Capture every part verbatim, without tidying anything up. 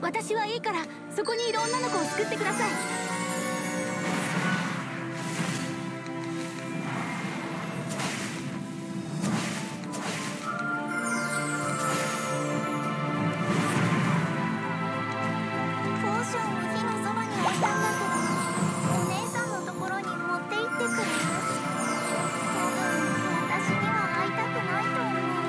私はいいからそこにいる女の子を救ってください。 ポーションを火のそばに置いたんだけど、お姉さんのところに持って行ってくれる？多分私には会いたくないと思う。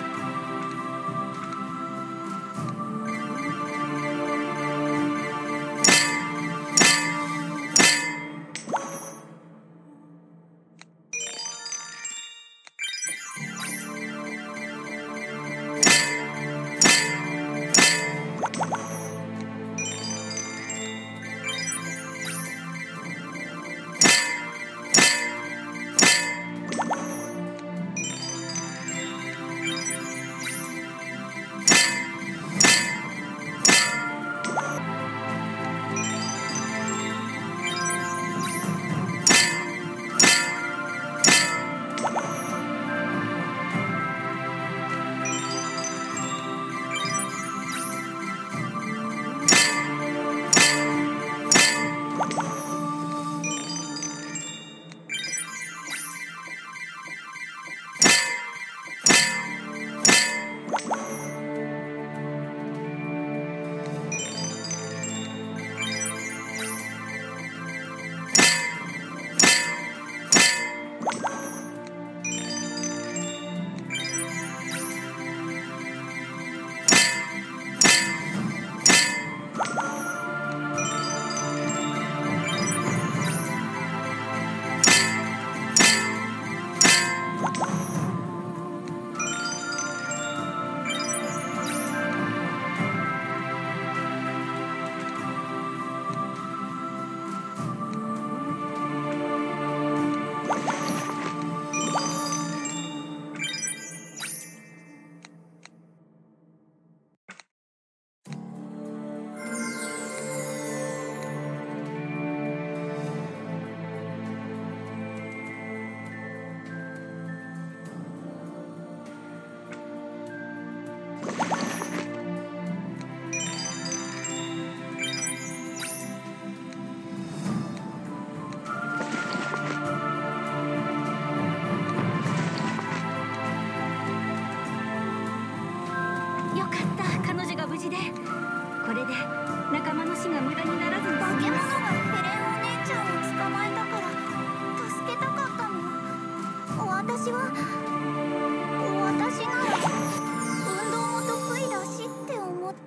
これで仲間の死が無駄にならずに済みます。 化け物がヘレンお姉ちゃんを捕まえたから助けたかったの。私は私なら運動も得意だしって思って。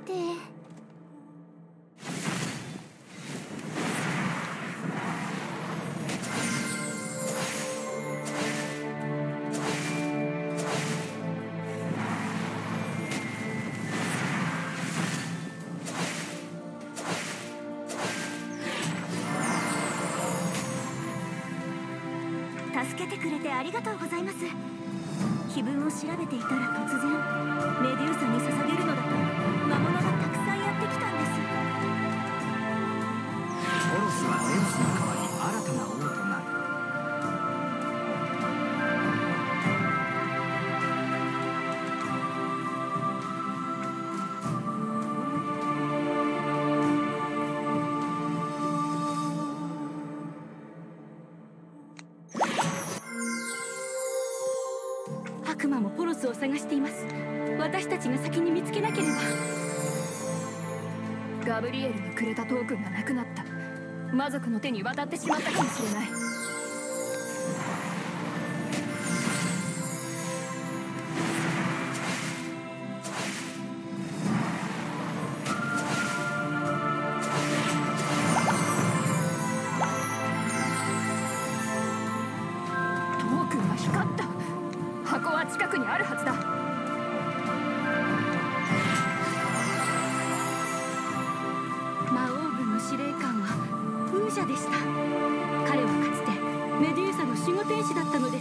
助けてくれてありがとうございます。碑文を調べていたら突然メデューサに捧げるのだと魔物がたくさんやってきたんです。 ホロスはゼウスの代わり新たな王となる。 悪魔もポロスを探しています。私たちが先に見つけなければ。 ガブリエルのくれたトークンがなくなった。魔族の手に渡ってしまったかもしれない。トークンが光った。箱は近くにあるはずだ。 魔王軍の司令官は風車でした。彼はかつてメデューサの守護天使だったのです。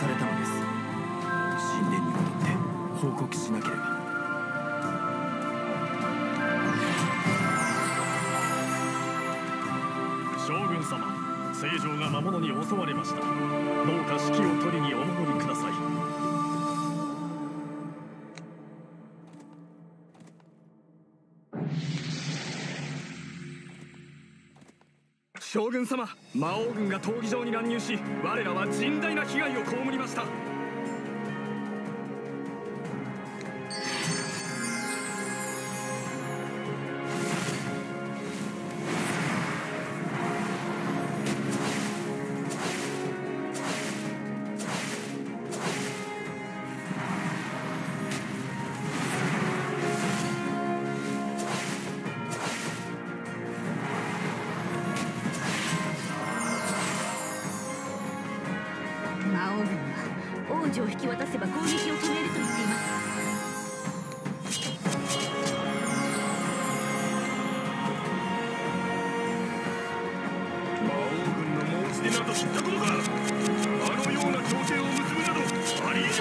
されたのです。神殿に戻って報告しなければ。 将軍様、聖城が魔物に襲われました。どうか指揮を取りにお守りください。 将軍様、魔王軍が闘技場に乱入し、我らは甚大な被害を被りました。 王女を引き渡せば攻撃を止めると言っています。 魔王軍の申し出など知ったことか。あのような協定を結ぶなどありえぬ。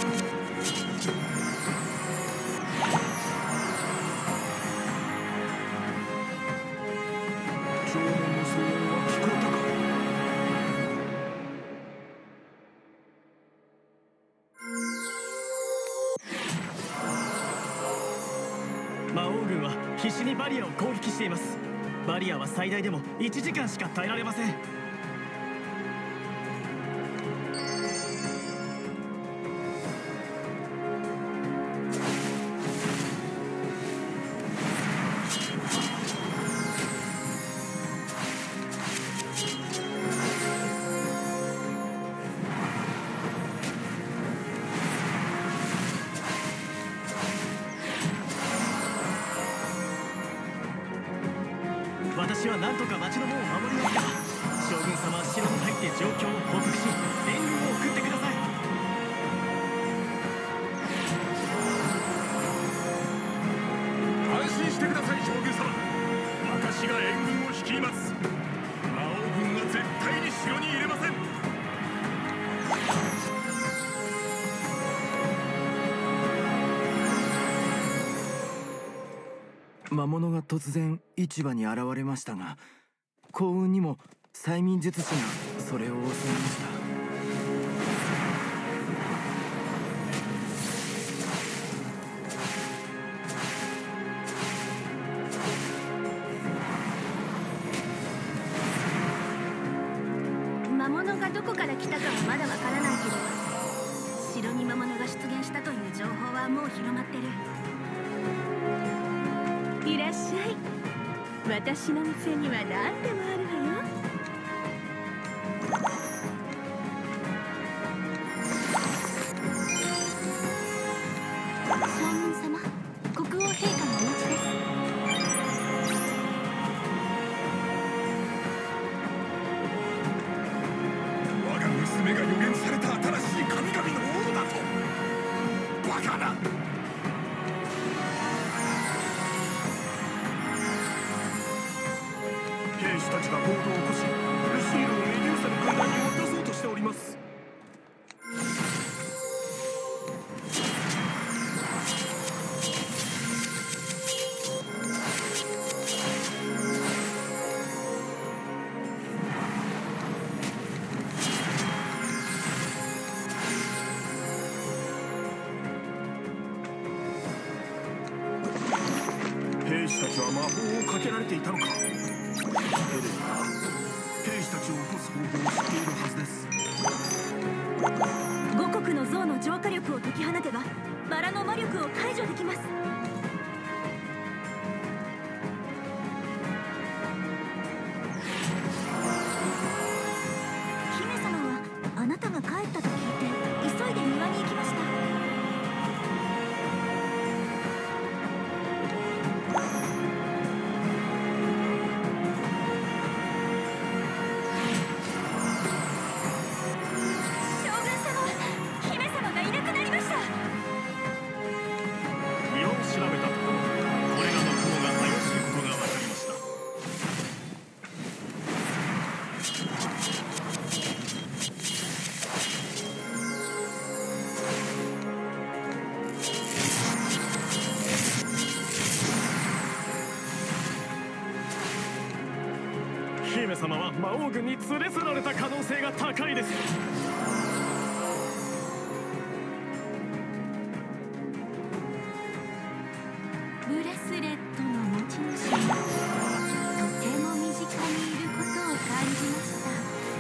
縄文の騒音は聞こえたか。 魔王軍は必死にバリアを攻撃しています。バリアは最大でもいちじかんしか耐えられません。私は何とか町の門を守りますが、将軍様は城に入って状況を報告し、援軍を送ってください。 安心してください、将軍様。私が援軍を率います。魔王軍は絶対に城に入れません。 魔物が突然市場に現れましたが、幸運にも催眠術師がそれを抑えました。 魔物がどこから来たかはまだわからないけど、城に魔物が出現したという情報はもう広まってる。いらっしゃい。私の店には何でもあるわよ。将軍様、国王陛下のお持ちです。 我が娘が予言された新しい神々の王だと。バカな。兵士たちが暴動を起こし、ルシールをメデューサの軍団に渡そうとしております。兵士たちは魔法をかけられていたのか。エレンは兵士たちを起こす方法を知っているはずです。 五国の像の浄化力を解き放てばバラの魔力を解除できます。姫様はあなたが帰ったと聞いて急いで庭に行きました。 姫様は魔王軍に連れ去られた可能性が高いです。 ブレスレットの持ち主がとても身近にいることを感じました。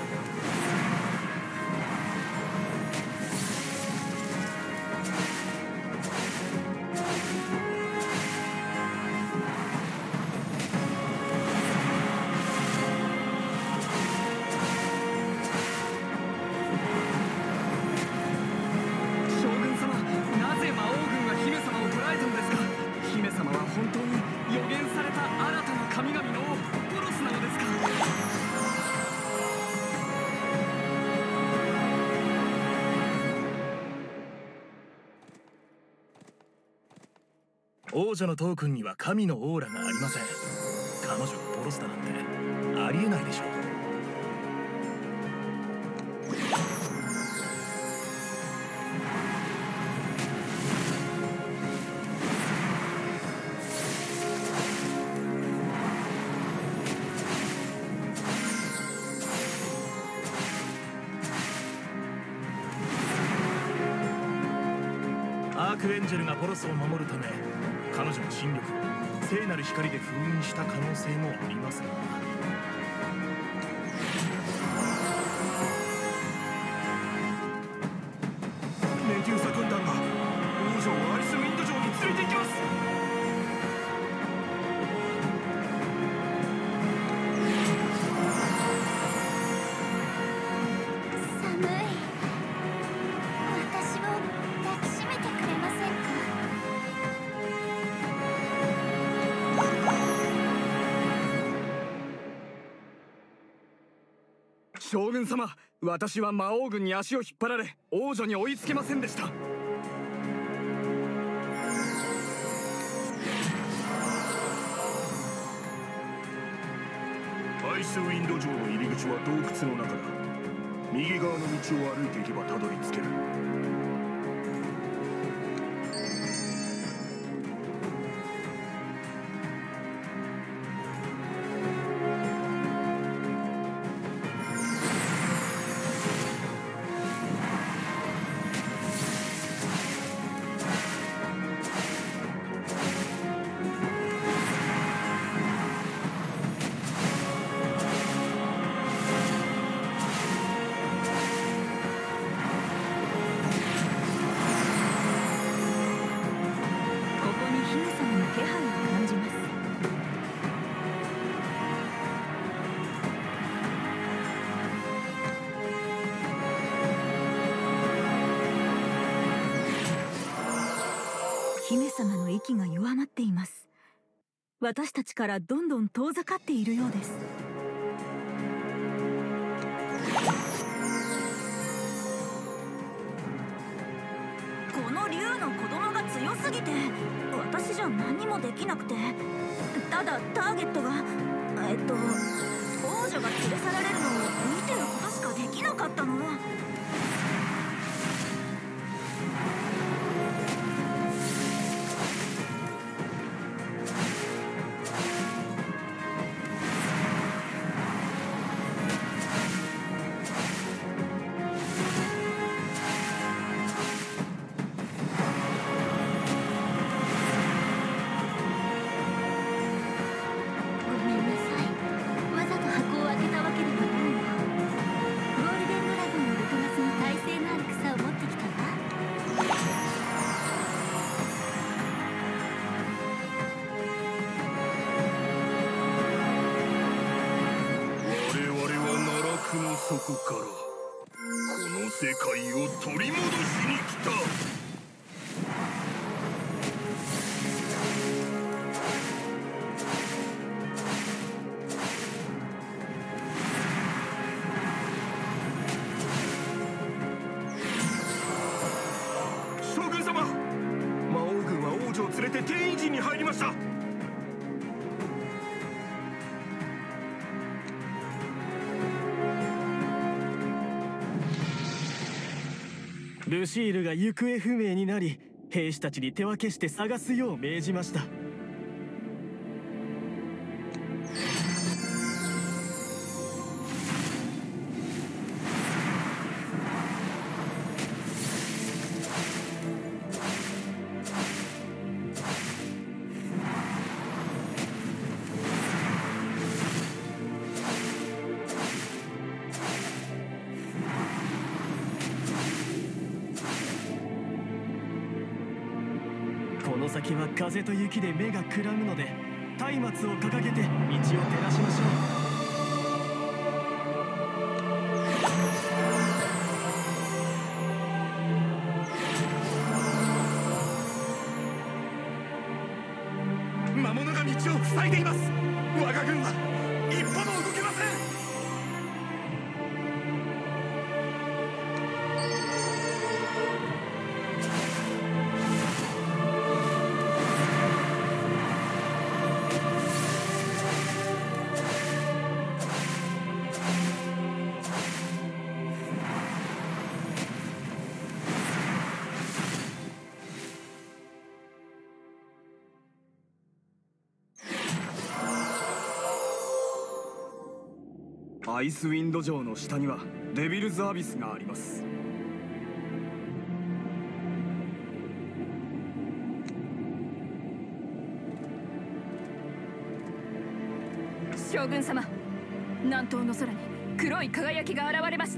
王女のトークンには神のオーラがありません。彼女がポロスだなんてありえないでしょう。アークエンジェルがポロスを守るため彼女の心力を聖なる光で封印した可能性もありますが、 メデューサ軍団が王女をアリス・ウィンド城に連れて行きます。 寒い。私を抱きしめてくれませんか？ 将軍様、私は魔王軍に足を引っ張られ王女に追いつけませんでした。 アイスウィンド城の入り口は洞窟の中だ。右側の道を歩いていけばたどり着ける。 姫様の息が弱まっています。私たちからどんどん遠ざかっているようです。 この竜の子供が強すぎて私じゃ何もできなくて、ただターゲットがえっと王女が連れ去られるのを見てることしかできなかったの。 そこからこの世界を取り戻しに来た。将軍様、魔王軍は王女を連れて天意陣に入りました。 ルシールが行方不明になり、兵士たちに手分けして探すよう命じました。 この先は風と雪で目がくらむので松明を掲げて道を照らしましょう。魔物が道を塞いでいます。我が軍は一歩も動けません。アイスウィンド城の下にはデビルズアビスがあります。 将軍様、南東の空に黒い輝きが現れました。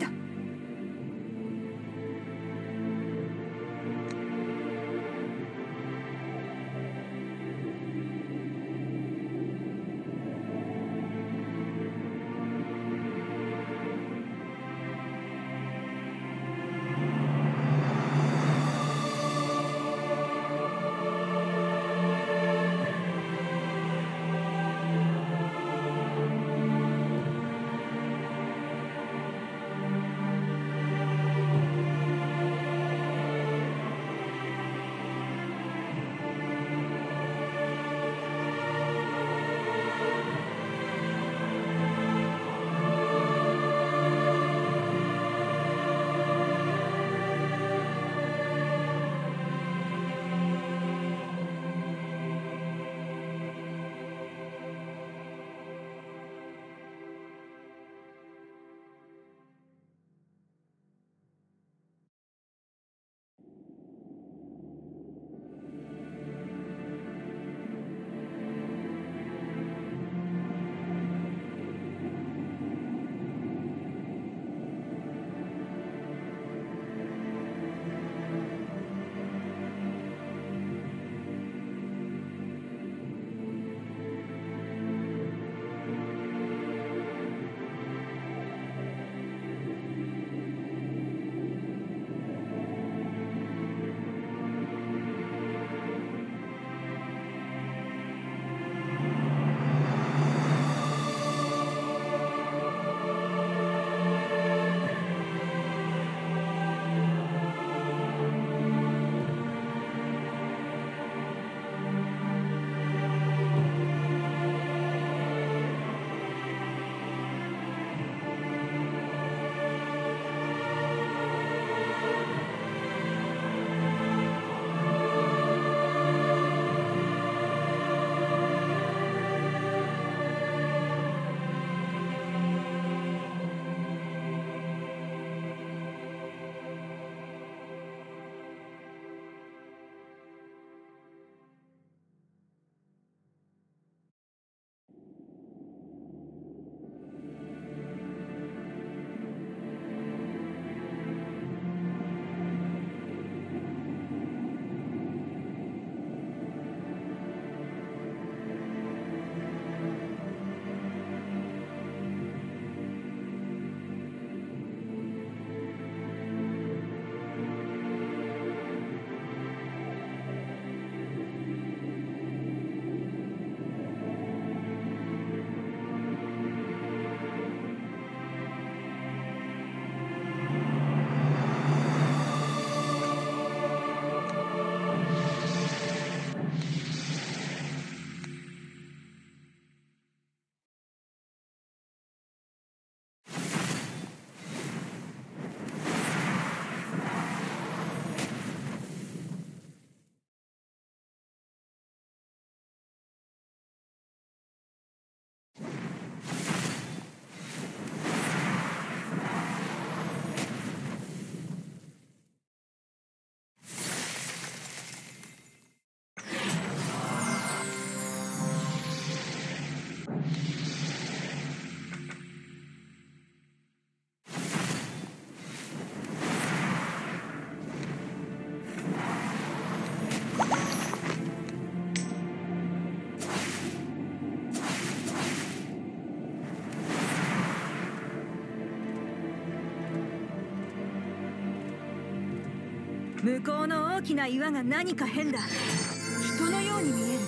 向こうの大きな岩が何か変だ。人のように見える。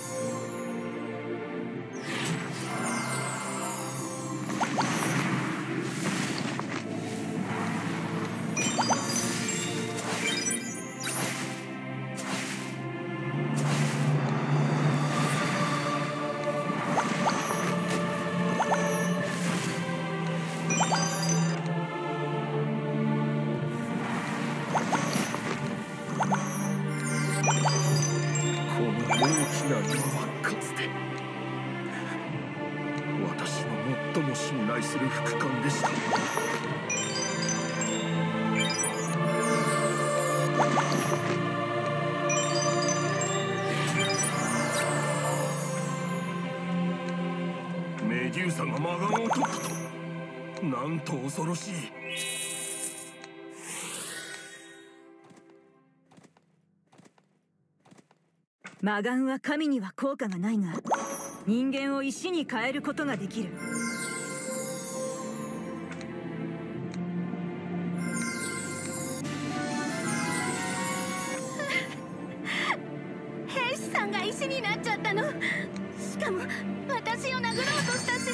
メデューサが魔眼を取ったと。なんと恐ろしい。 魔眼は神には効果がないが、人間を石に変えることができる。 兵士さんが石になっちゃったの。しかも私を殴ろうとしたし。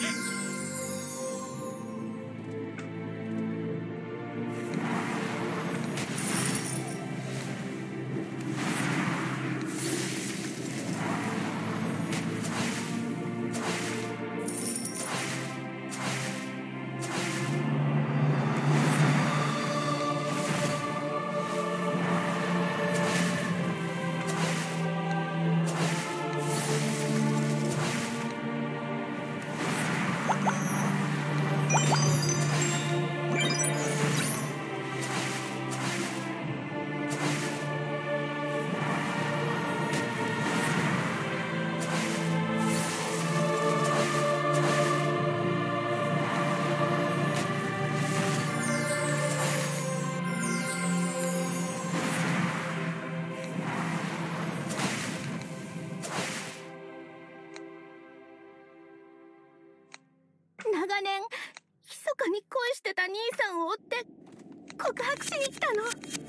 長年密かに恋してた兄さんを追って告白しに来たの。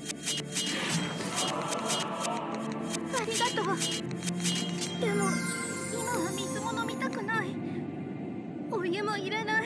ありがとう。でも今は水も飲みたくない。お湯も入れない。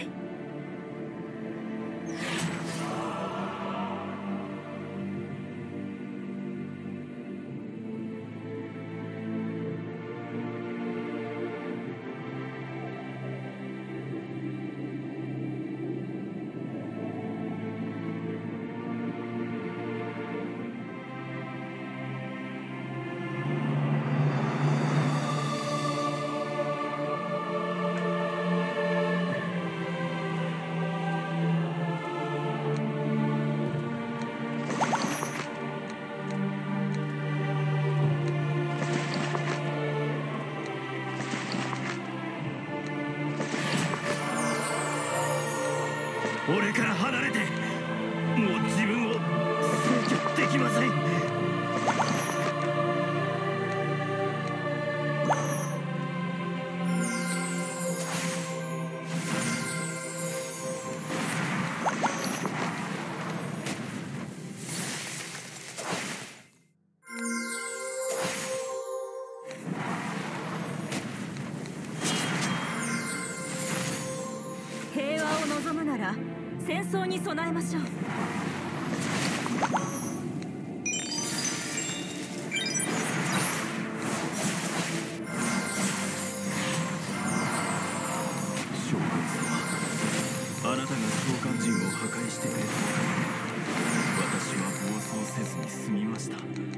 俺から離れて、もう自分を制御できません。 平和を望むなら戦争に備えましょう。 将軍様、あなたが召喚陣を破壊してくれたおかげで私は暴走せずに済みました。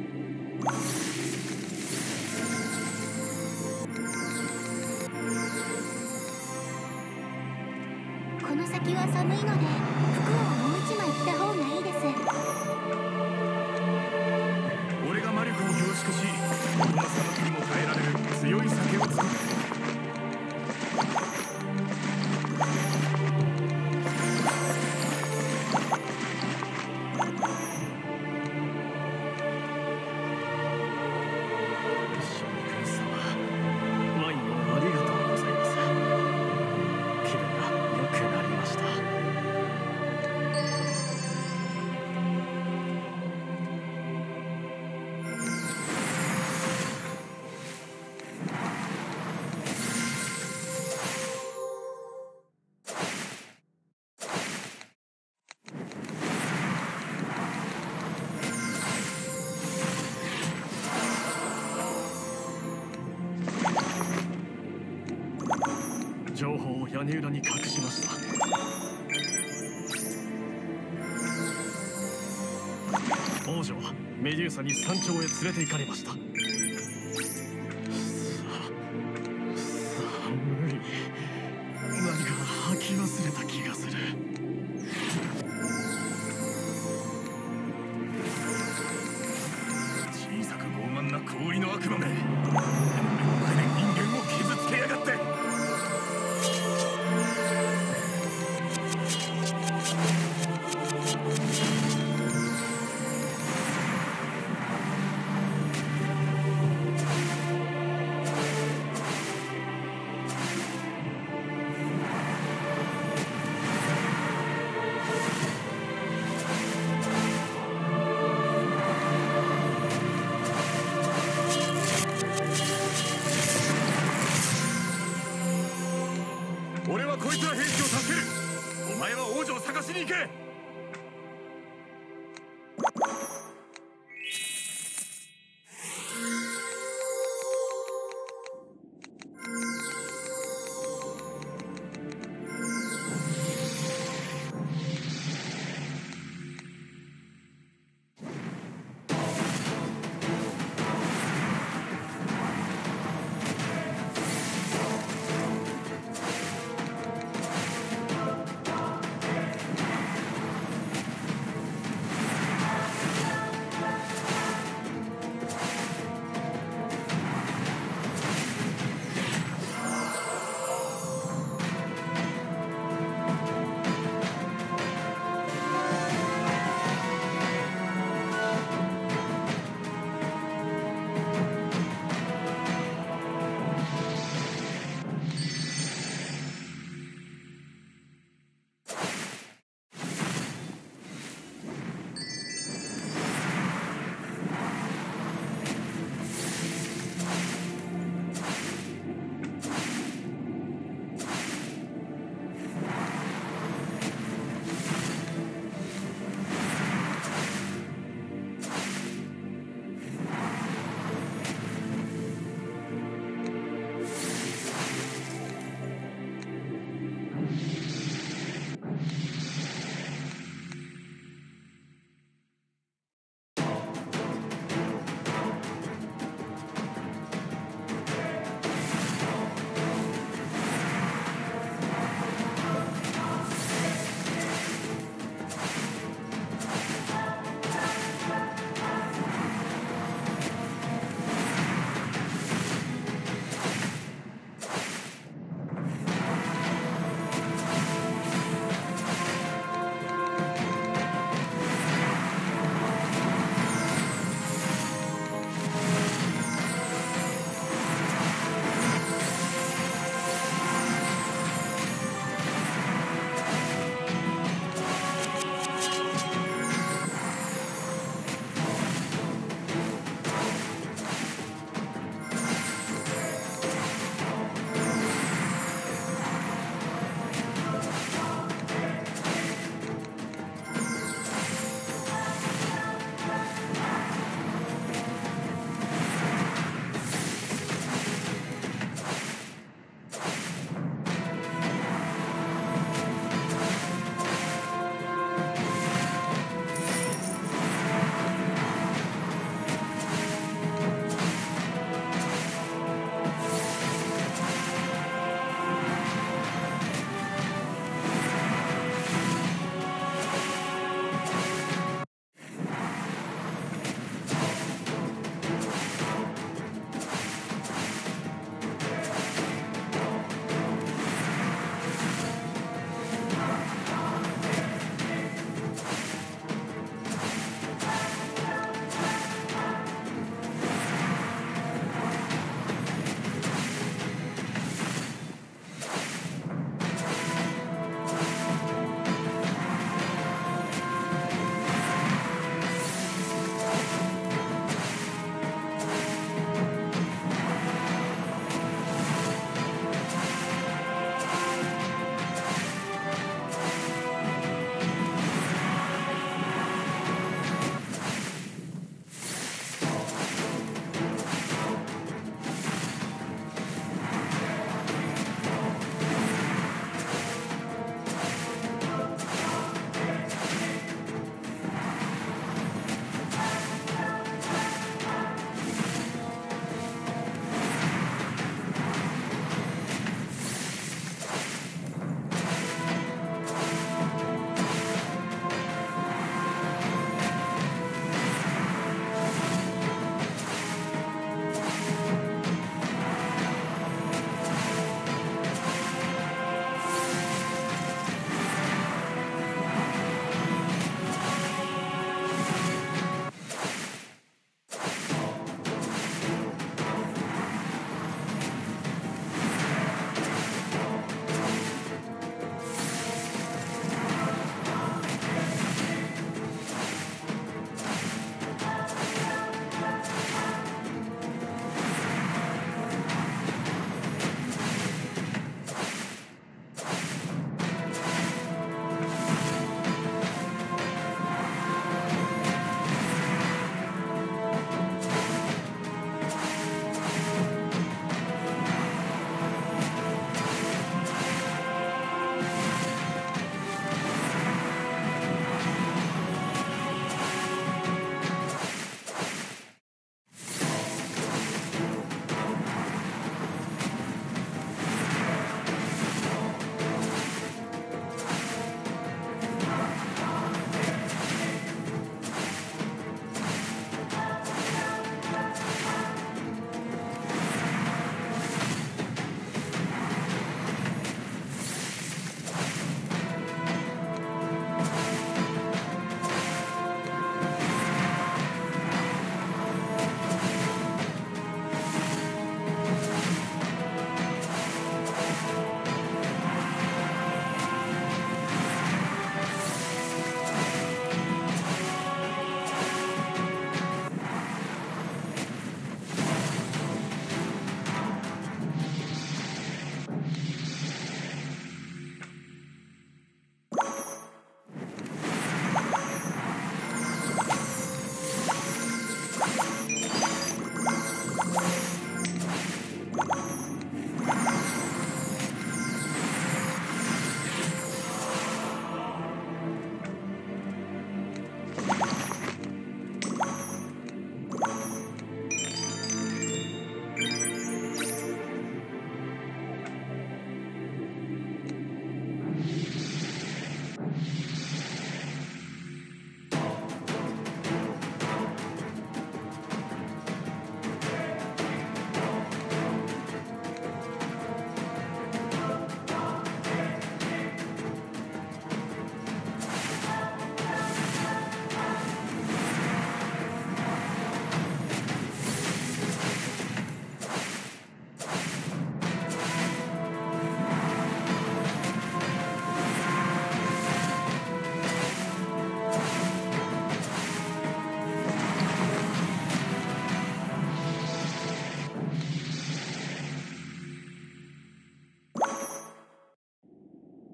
この先は寒いので服をもう一枚着た方がいいです。 俺が魔力を凝縮し、どんな砂漠にも耐えられる強い酒を作る。 将軍様、ワインをありがとうございます。気分が良くなりました。 屋根裏に隠しました。王女はメデューサに山頂へ連れて行かれました。さ寒い。何か吐き忘れた気がする。 小さく傲慢な氷の悪魔め、目の前で人間を傷つけやがって。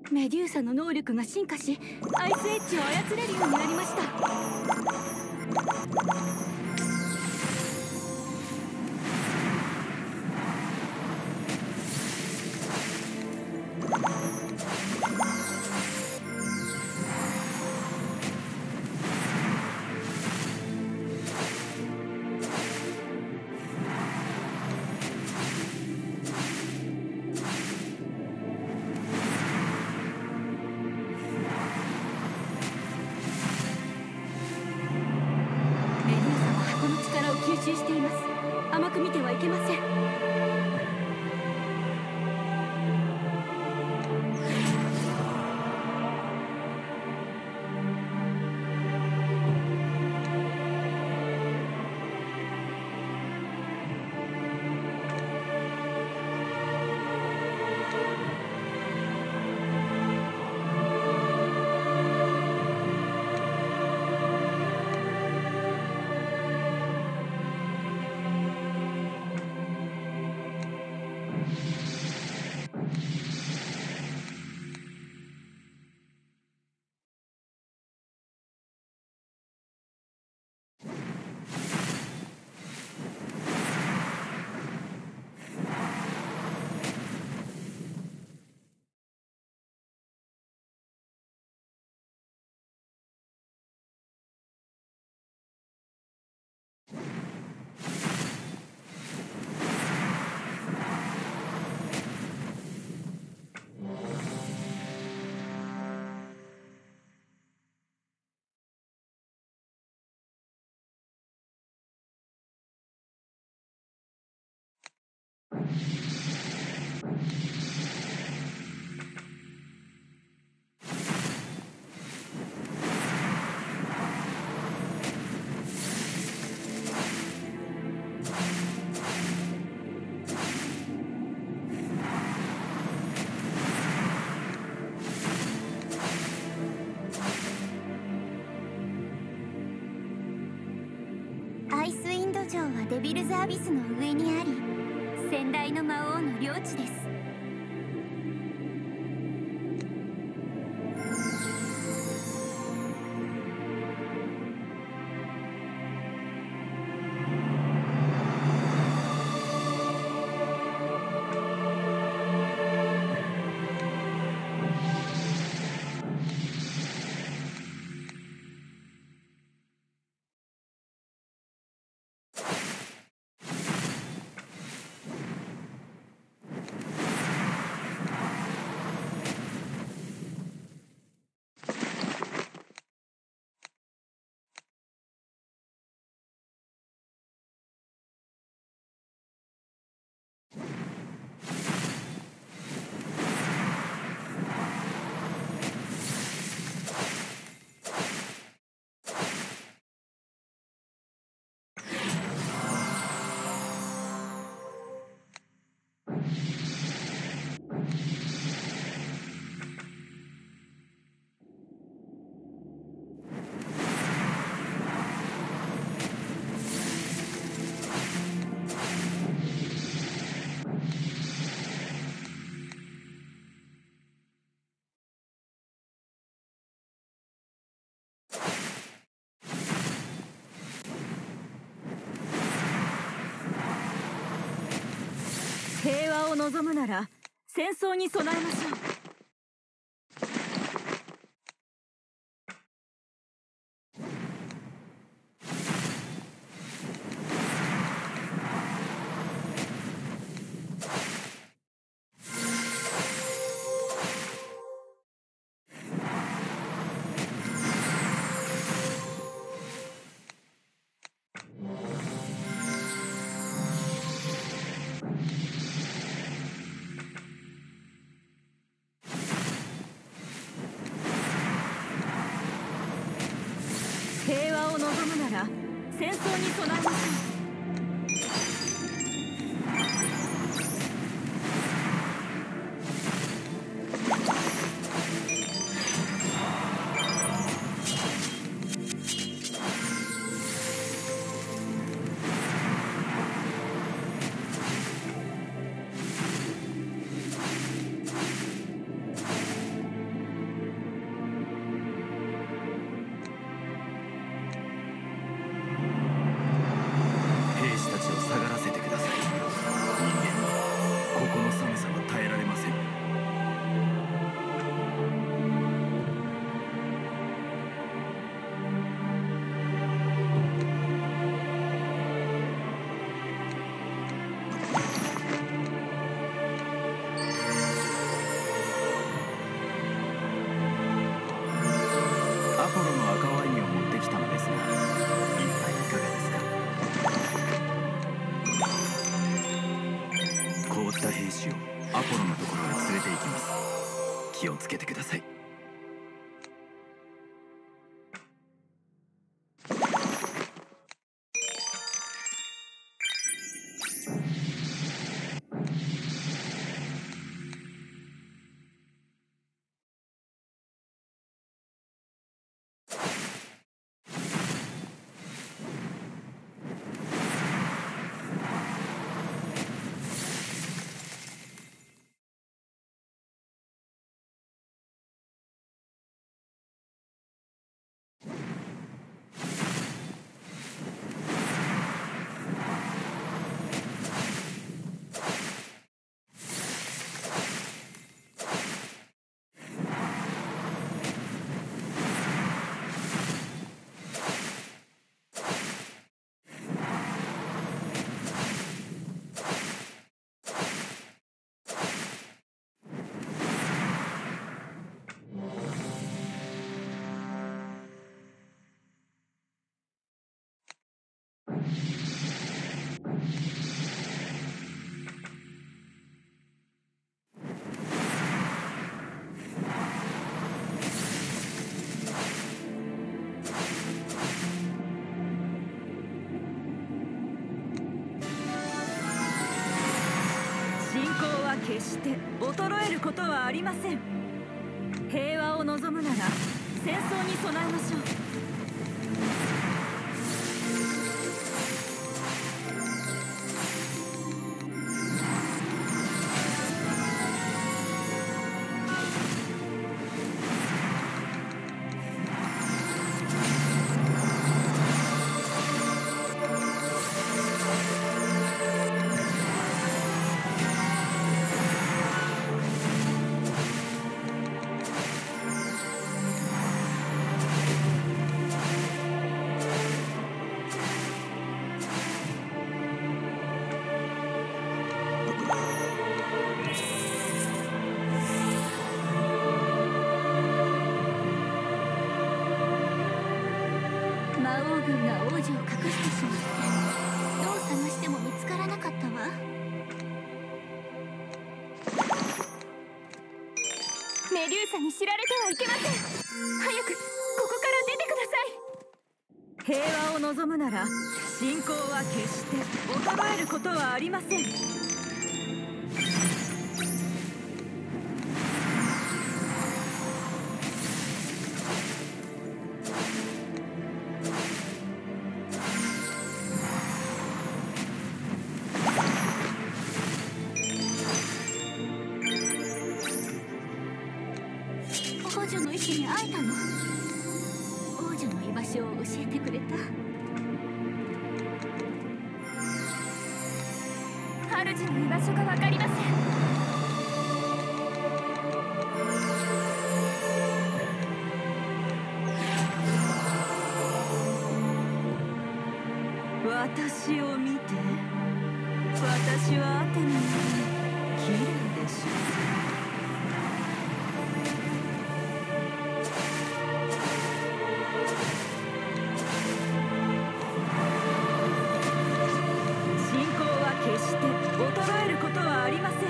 メデューサの能力が進化し、アイスエッジを操れるようになりました。吸収しています。甘く見てはいけません。 アイスウィンド城はデビルズアビスの上にあり、先代の魔王の領地です。 平和を望むなら戦争に備えましょう。平和を望むなら戦争に備えましょう。 った兵士をアポロのところへ連れて行きます。気をつけてください。 決して衰えることはありません。平和を望むなら戦争に備えましょう。 メデューサに知られてはいけません。早くここから出てください。 平和を望むなら信仰は決して衰えることはありません。 王女の意志に会えたの？王女の居場所を教えてくれた？ 主の居場所が分かりません。 私を見て。私はアテネより綺麗でしょう。決して衰えることはありません。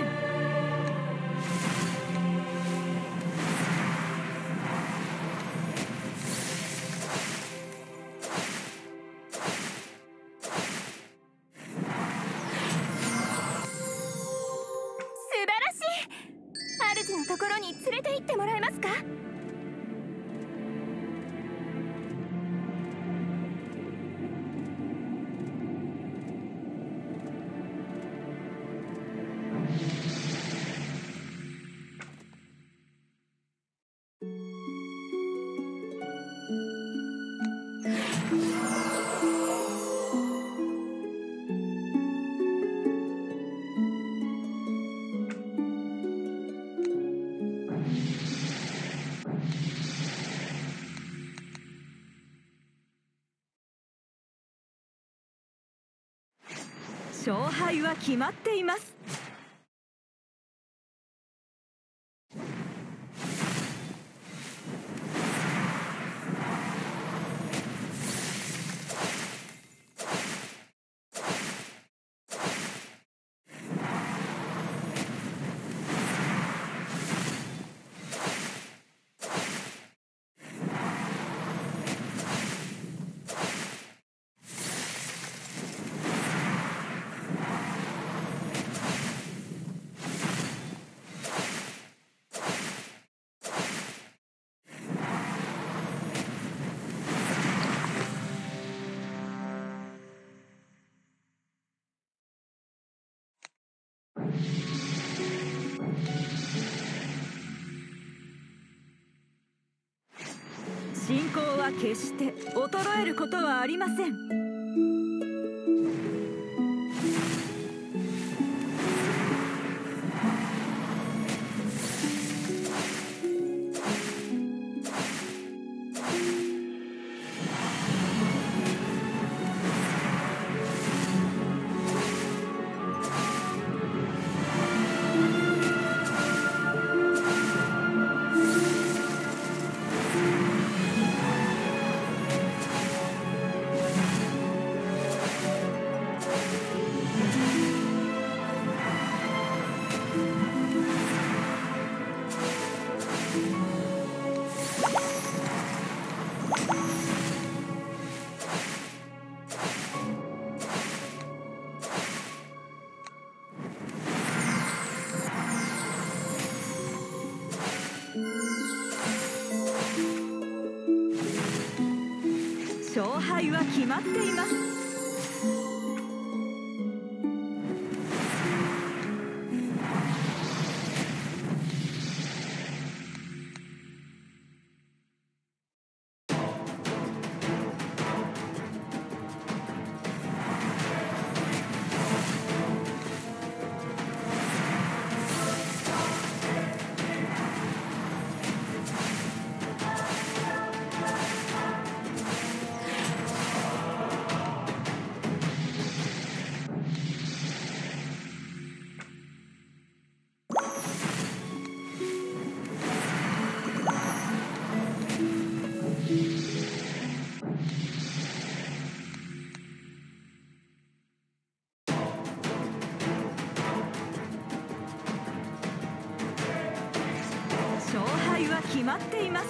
素晴らしい。主のところに連れて行ってもらえますか？ 勝敗は決まっています。 信仰は決して衰えることはありません。勝敗は決まっています。勝敗は決まっています。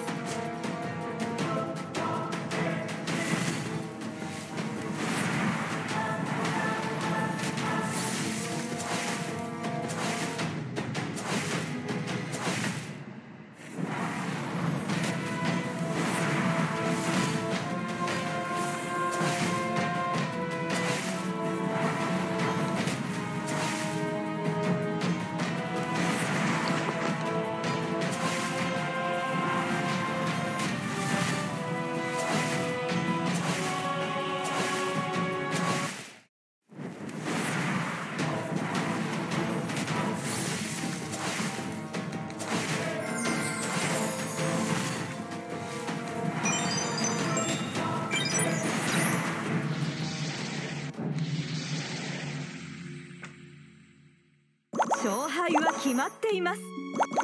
勝敗は決まっています。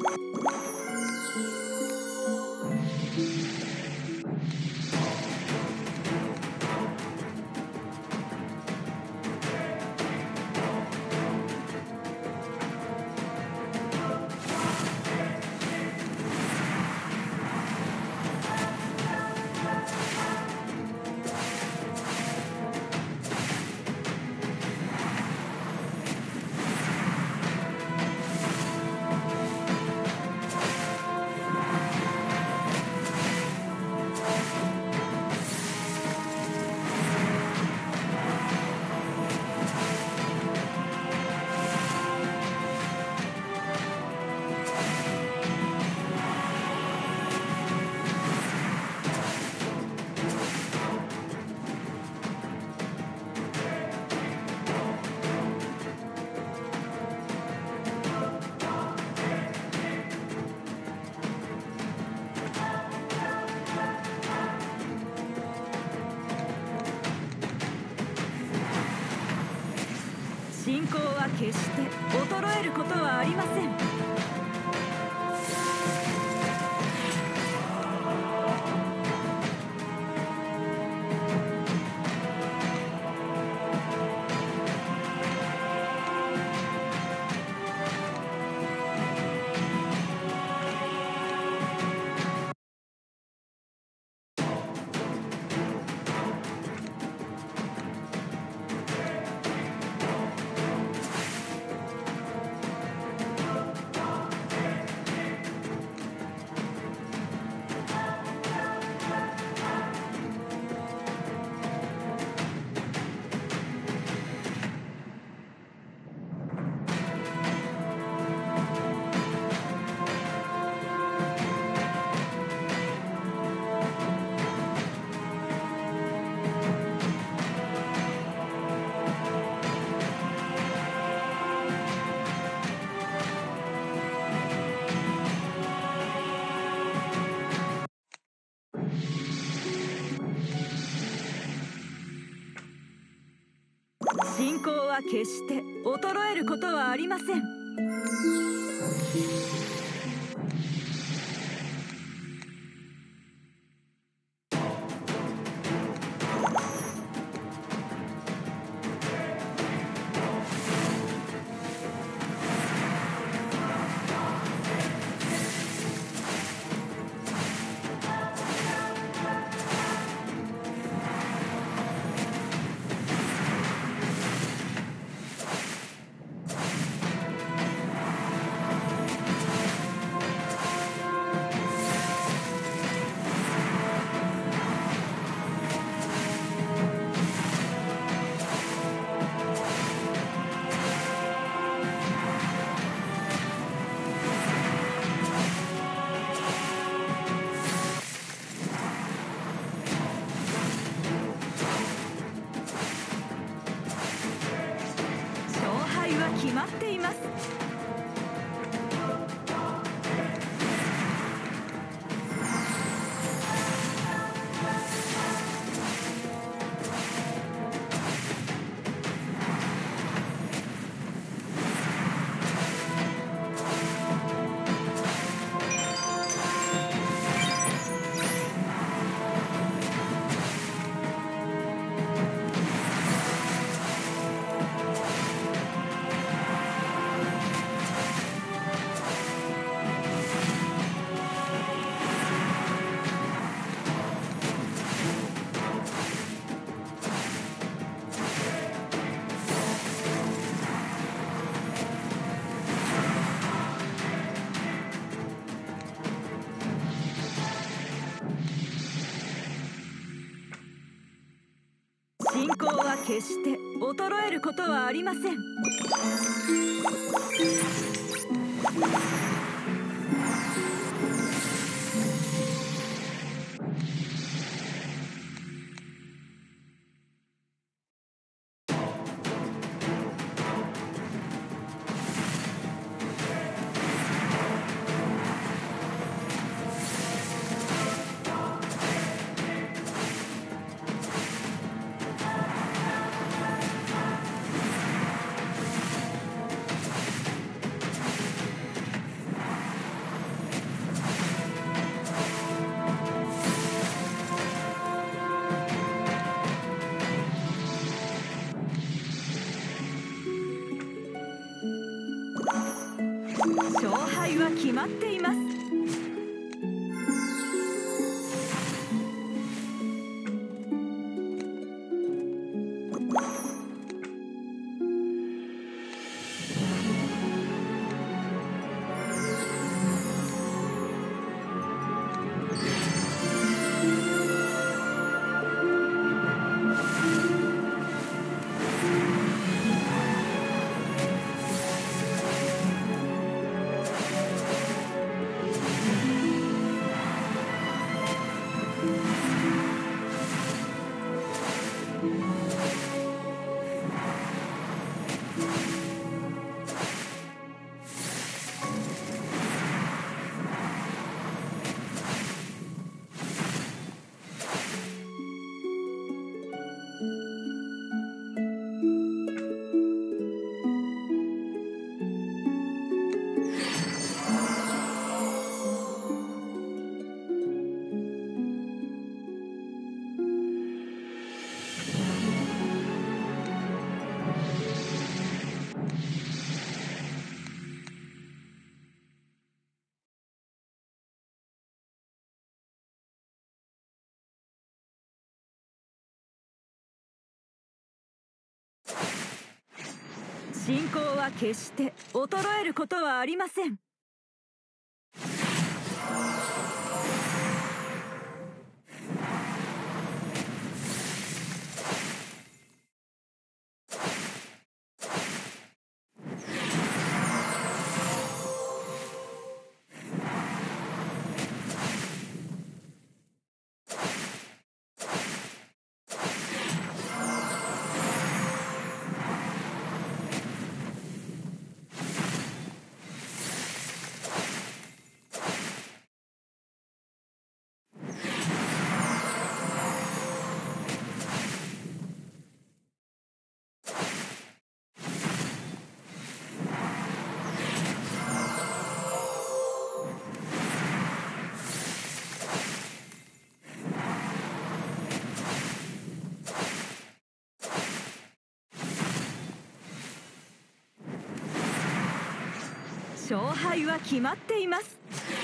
信仰は決して衰えることはありません。 行は決して衰えることはありません。決まっています。信仰は決して衰えることはありません。勝敗は決まっています。信仰は決して衰えることはありません。 勝敗は決まっています。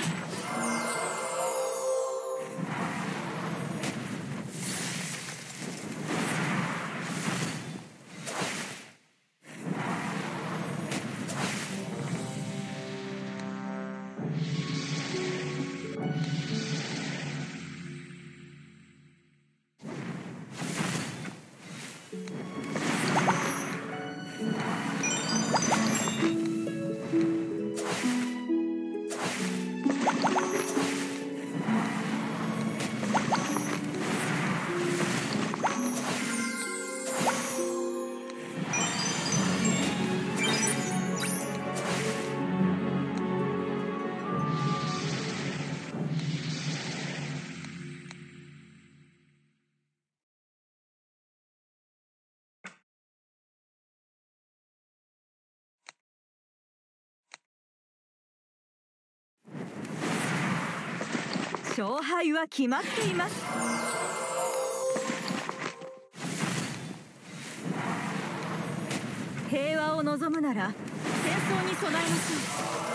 勝敗は決まっています。平和を望むなら戦争に備えましょう。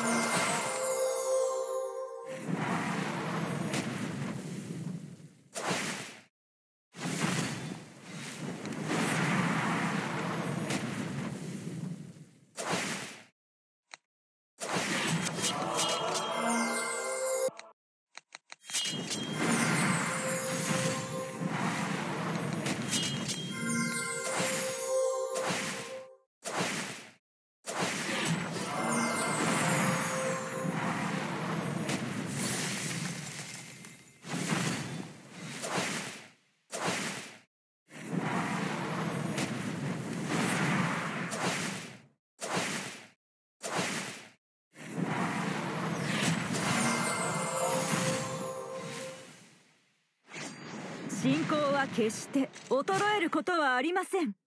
信仰は決して衰えることはありません。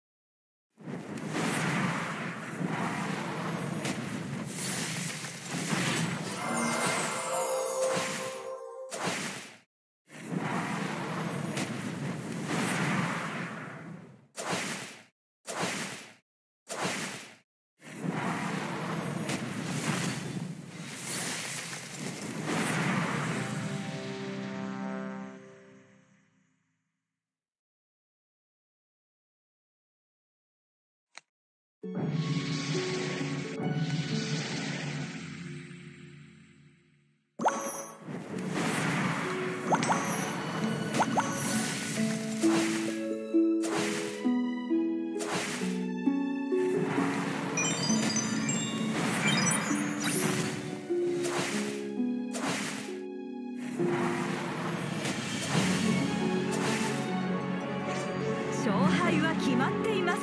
勝敗は決まっています。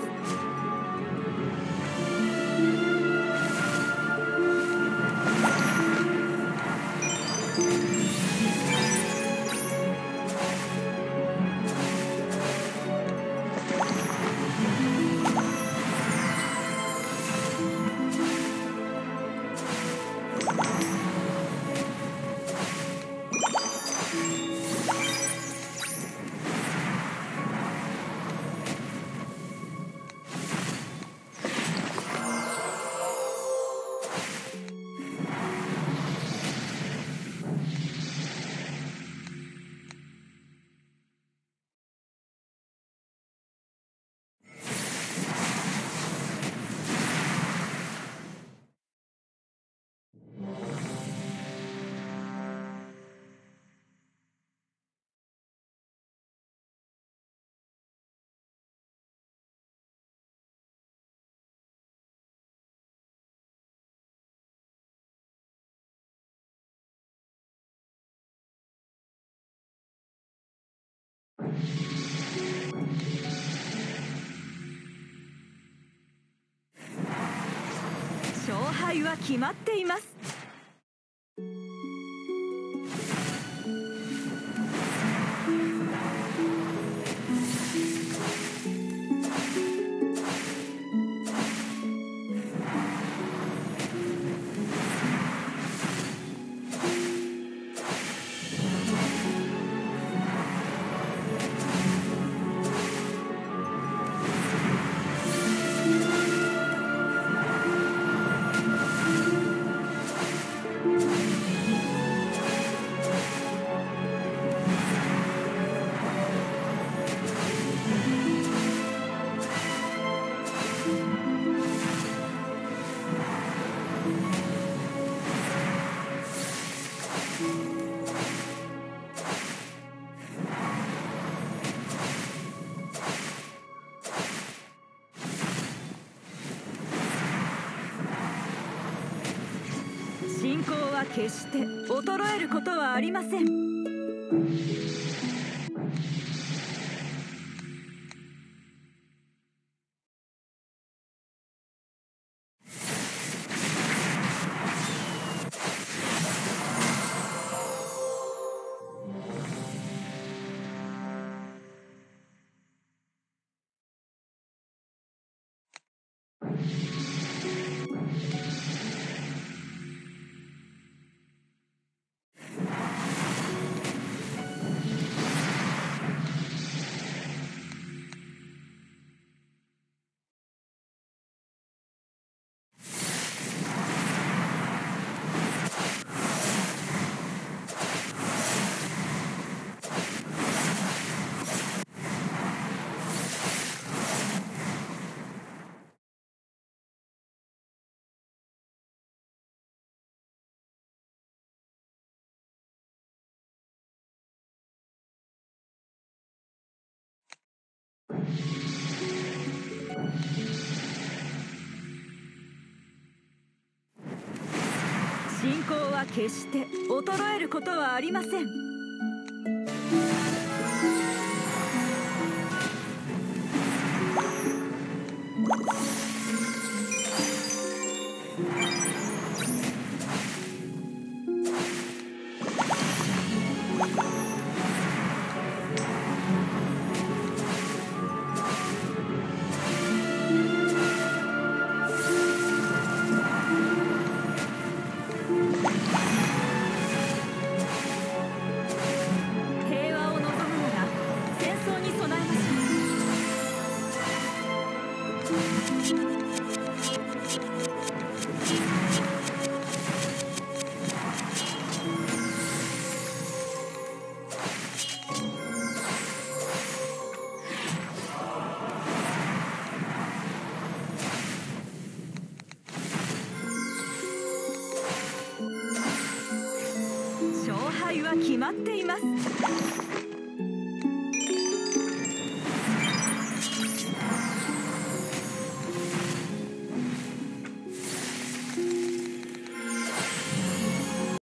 勝敗は決まっています。 信仰は決して衰えることはありません。信仰は決して衰えることはありません。勝敗は決まっています。